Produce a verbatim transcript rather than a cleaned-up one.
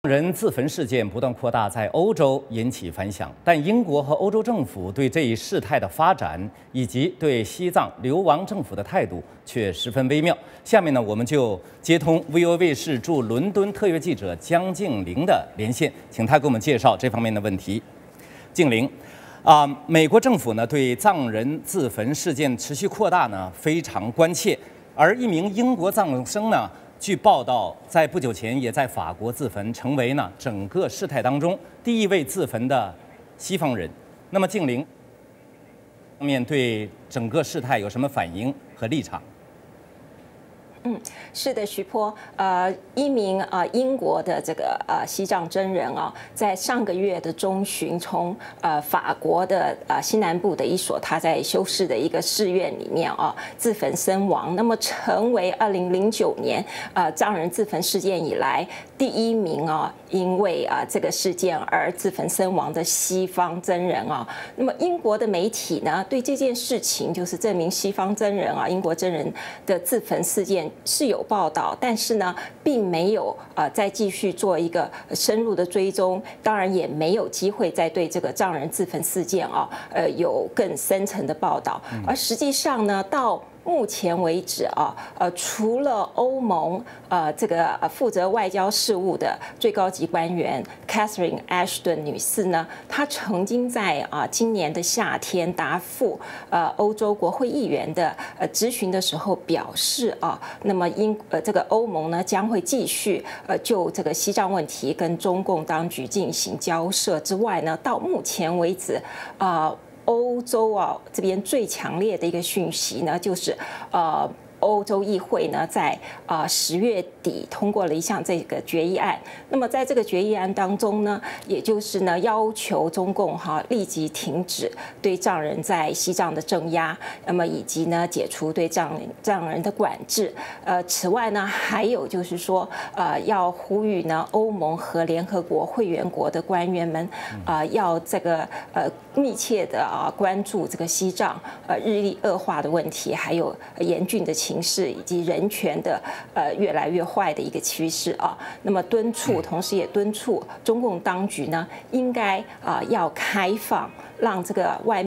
人自焚事件不断扩大，在欧洲引起反响，但英国和欧洲政府对这一事态的发展以及对西藏流亡政府的态度却十分微妙。下面呢，我们就接通 V O A 卫视驻伦敦特约记者江静玲的连线，请她给我们介绍这方面的问题。静玲，啊、呃，美国政府呢对藏人自焚事件持续扩大呢非常关切，而一名英国藏生呢。 据报道，在不久前也在法国自焚，成为呢整个事态当中第一位自焚的西方人。那么，静玲面对整个事态有什么反应和立场？ 嗯，是的，徐波，呃，一名呃英国的这个呃西藏真人啊，在上个月的中旬，从呃法国的呃西南部的一所他在修饰的一个寺院里面啊自焚身亡，那么成为二零零九年呃藏人自焚事件以来第一名啊，因为啊这个事件而自焚身亡的西方真人啊。那么英国的媒体呢，对这件事情，就是这名西方真人啊，英国真人的自焚事件。 是有报道，但是呢，并没有呃再继续做一个深入的追踪，当然也没有机会再对这个藏人自焚事件啊，呃有更深层的报道。而实际上呢，到 目前为止啊，呃，除了欧盟呃这个呃负责外交事务的最高级官员 Catherine Ashton 女士呢，她曾经在啊今年的夏天答复呃欧洲国会议员的呃质询的时候表示啊，那么英呃这个欧盟呢将会继续呃就这个西藏问题跟中共当局进行交涉之外呢，到目前为止啊。 欧洲啊这边最强烈的一个讯息呢，就是呃。 欧洲议会呢，在啊十月底通过了一项这个决议案。那么在这个决议案当中呢，也就是呢要求中共哈立即停止对藏人在西藏的镇压，那么以及呢解除对藏藏人的管制。呃，此外呢，还有就是说，呃，要呼吁呢欧盟和联合国会员国的官员们，啊、呃，要这个呃密切的啊关注这个西藏呃日益恶化的问题，还有严峻的 形势以及人权的呃越来越坏的一个趋势啊，那么敦促，同时也敦促中共当局呢，应该啊要开放，让这个外。